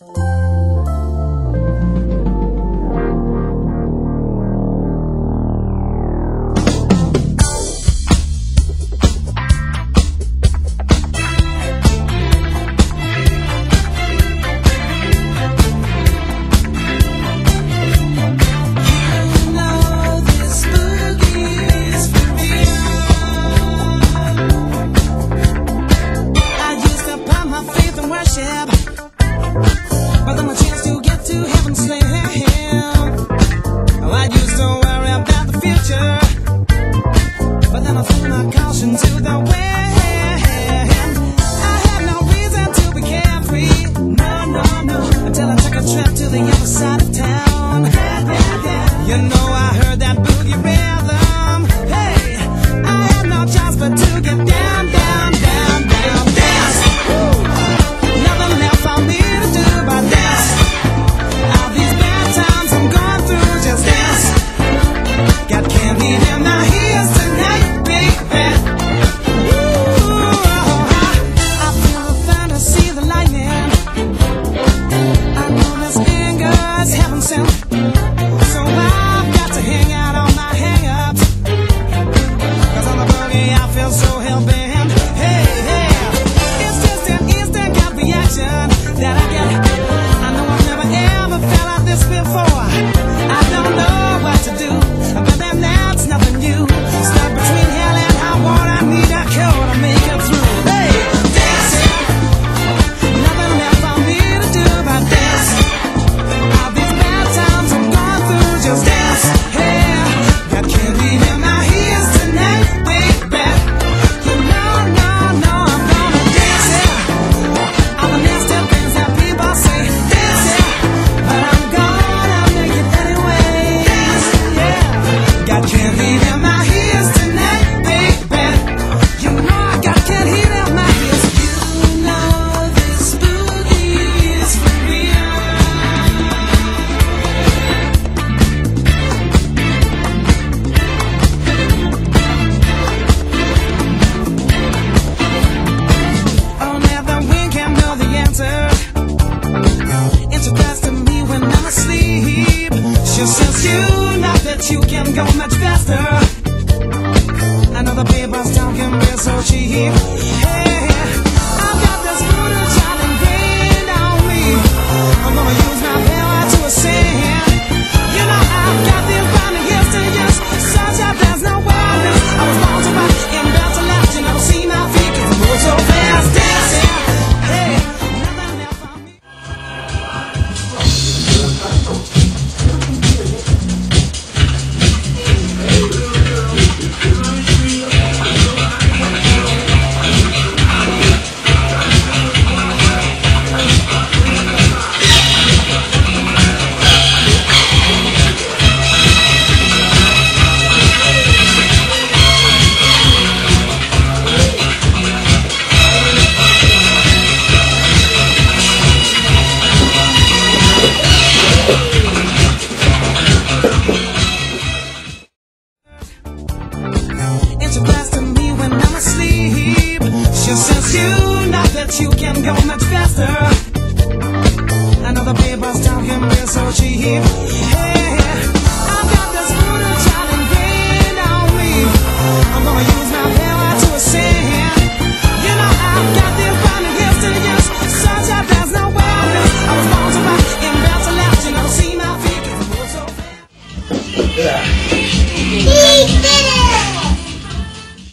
But then a chance to get to heaven's land. I used to worry about the future, but then I threw my caution to the wind. I had no reason to be carefree, no, until I took a trip to the other side of town. You know I heard that boogie rhythm. Hey, I had no choice but to get down, down, down, down, dance. Nothing left for me to do but dance. All these bad times I'm going through, just dance. Got candy in my ears tonight, baby. Ooh, I feel the thunder, see the lightning. I know this anger is heaven sent, so I've got to hang out on my hang-ups. 'Cause on the boogie I feel so hell-bent. Hey, it's just an instant gut reaction that I get. I know I've never ever felt like this before. I don't know what to do, but then that's nothing new. Stuck between hell and high water, I need a cure to make it through. Hey, dance, nothing left for me to do but dance. All these bad times I'm going through, just dance. Hey, got candy in my ears tonight, baby. You know, no, I'm gonna dance, all the nasty things that people say, dance, but I'm gonna make it anyway. Got candy in my ears tonight, baby. You know I got candy in my ears. You know this boogie is for real. Oh, now the wind can't know the answer. It's a class to me when I'm asleep. She says you know that you can go much faster. I know the paper's talking real so cheap. Hey, I've got this voodoo child ingrained on me. I'm gonna use my power to ascend. You know I've got this binding years to years, such that there's no wildness. I was born to rock and bound to last. You never see my feet 'cause I move so fast, dancing. Hey, nothing left for me. It's a class to me when I'm asleep. She says you know that you can go much faster. I know the paper's talking real so cheap. Hey, I've got this voodoo child ingrained on me. I'm gonna use my power to ascend. You know I've got this binding years to years, such that there's no wildness. I was born to rock and bound to last. You never see my feet 'cause I move so fast. Yeah.